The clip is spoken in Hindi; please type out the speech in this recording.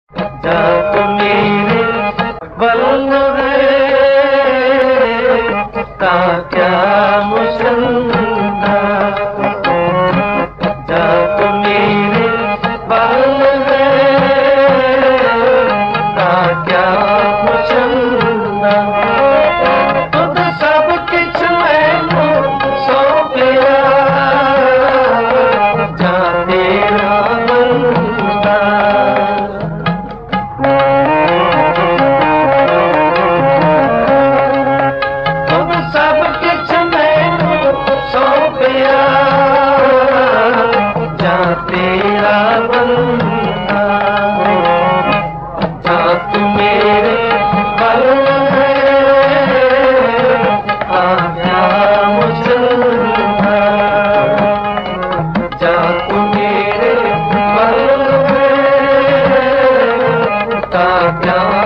जा तू मेरे बल है ता क्या मुसन्ना, जा तू मेरे बल है ता क्या मुसन्ना, खुद सब कुछ मैनू सौंपिया जा तेरा बंदा। सब कुछ मैनू सौंपिया जा तेरा बंदा, जा तू मेरे बल है ता क्या मुसन्ना, जा तू मेरे बल है ता क्या